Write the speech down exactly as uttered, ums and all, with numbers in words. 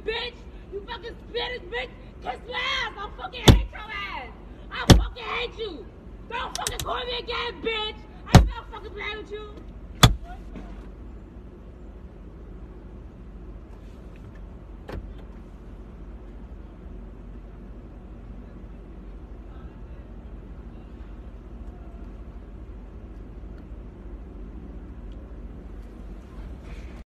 bitch. You fucking Spanish bitch. Kiss my ass. I fucking hate your ass. I fucking hate you. Don't fucking call me again, bitch. I'm not fucking playing with you.